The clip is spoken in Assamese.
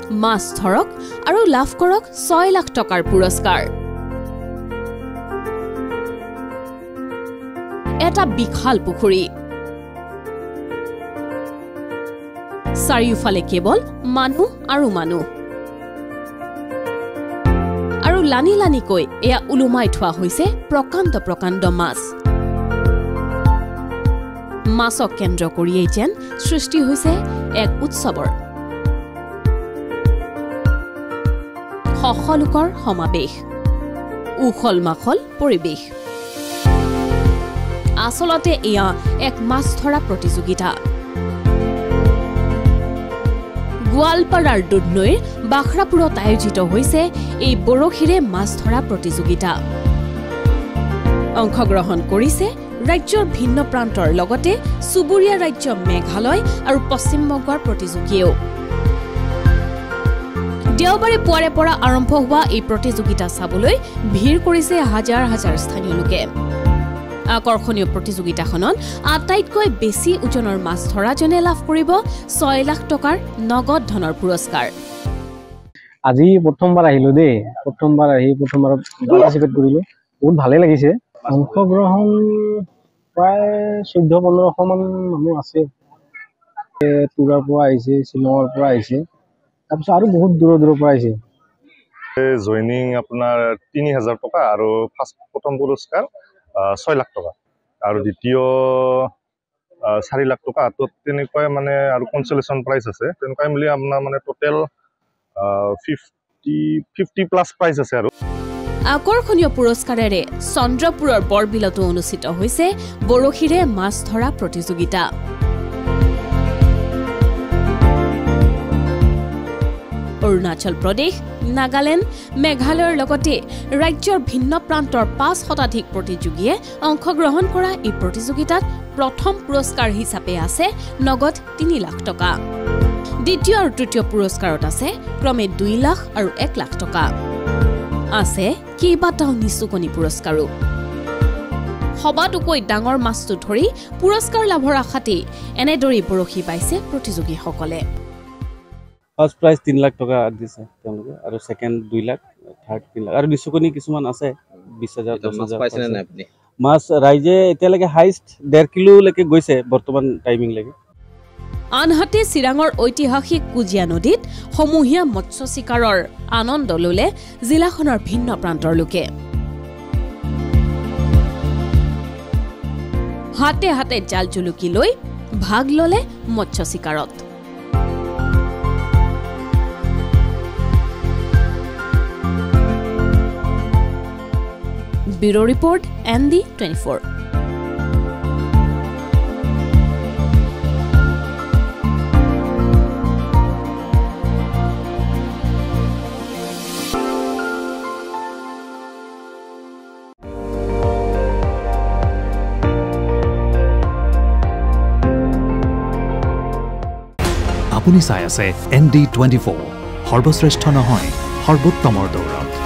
মাছ ধৰক আৰু লাভ কৰক 6 লাখ টকাৰ পুৰস্কাৰ এটা বিশাল পুখুৰী চাৰিওফালে কেৱল মানুহ আৰু মানুহ আৰু লানি লানিকৈ এয়া উলুমাই থোৱা হৈছে প্ৰকাণ্ড মাছ মাছক কেন্দ্ৰ কৰিয়েই যেন সৃষ্টি হৈছে এক উৎসৱৰ সকলোকৰ সমাবেশ উখল মাখল পৰিবেশ আচলতে এয়া এক মাছ ধৰা প্ৰতিযোগিতা গোৱালপাৰাৰ দুধনৈৰ বাখৰাপুৰত আয়োজিত হৈছে এই বৰশীৰে মাছ ধৰা প্ৰতিযোগিতা অংশগ্ৰহণ কৰিছে ৰাজ্যৰ ভিন্ন প্ৰান্তৰ লগতে সুবুৰীয়া ৰাজ্য মেঘালয় আৰু পশ্চিম বংগৰ প্ৰতিযোগীও দেওবাৰে পুৱাৰে পৰা আৰম্ভ হোৱা এই প্ৰতিযোগিতা চাবলৈ ভিৰ কৰিছে হাজাৰ হাজাৰ স্থানীয় লোকে আকৰ্ষণীয় প্ৰতিযোগিতাখনত আটাইতকৈ বেছি ওজনৰ মাছ ধৰাজনে লাভ কৰিব 6 লাখ টকাৰ নগদ ধনৰ পুৰস্কাৰ আজি প্ৰথমবাৰ আহিলো দেই প্ৰথমবাৰ পাৰ্টিসিপেট কৰিলো বহুত ভালে লাগিছে অংশগ্ৰহণ প্ৰায় 14-1500 মান মানুহ আছে তুৰাৰ পৰা আহিছে শিলঙৰ পৰা আহিছে তাৰপিছত আৰু বহুত দূৰৰ পৰা আহিছে জয়নিং আপোনাৰ 3000 টকা আৰু প্ৰথম পুৰস্কাৰ 6 লাখ টকা আৰু দ্বিতীয় 4 লাখ টকা তো তেনেকৈ মানে আৰু কনসোলেশন প্ৰাইজ আছে তেনেকৈ মিলি আপোনাৰ মানে টোটাল 50 প্লাস প্ৰাইজ আছে আৰু আকৰ্ষণীয় পুৰস্কাৰেৰে চন্দ্ৰপুৰৰ বৰবিলতো অনুষ্ঠিত হৈছে বৰশীৰে মাছ ধৰা প্ৰতিযোগিতা অৰুণাচল প্ৰদেশ নাগালেণ্ড মেঘালয়ৰ লগতে ৰাজ্যৰ ভিন্ন প্ৰান্তৰ 5 শতাধিক প্ৰতিযোগীয়ে অংশগ্ৰহণ কৰা এই প্ৰতিযোগিতাত প্ৰথম পুৰস্কাৰ হিচাপে আছে নগদ 3 লাখ টকা দ্বিতীয় আৰু তৃতীয় পুৰস্কাৰত আছে ক্ৰমে 2 লাখ আৰু 1 লাখ টকা আছে কেইবাটাও নিচুকনি পুৰস্কাৰো সবাতোকৈ ডাঙৰ মাছটো ধৰি পুৰস্কাৰ লাভৰ আশাতেই এনেদৰে বৰশী বাইছে প্ৰতিযোগীসকলে ফাৰ্স্ট প্ৰাইজ 3 লাখ টকা দিছে তেওঁলোকে আৰু সেকেন্ড 2 লাখ থাৰ্ড 3 লাখ আৰু নিচুকনি কিছুমান আছে 20000 10000 পাইছেনে নাই আপুনি মাছ ৰাইজে এতিয়ালৈকে হাইষ্ট 1.5 কিলো লৈকে গৈছে বৰ্তমান টাইমিং লৈকে আনহাতে চিৰাঙৰ ঐতিহাসিক কুজিয়া নদীত সমূহীয়া মৎস্য শিকাৰৰ আনন্দ ললে জিলাখনৰ ভিন্ন প্ৰান্তৰ লোকে হাতে হাতে জাল জুলুকি লৈ ভাগ ললে মৎস্য শিকাৰত Bureau Report ND24 আপুনি চাই আছে ND24 সৰ্বশ্ৰেষ্ঠ নহয় সৰ্বোত্তমৰ দৌৰত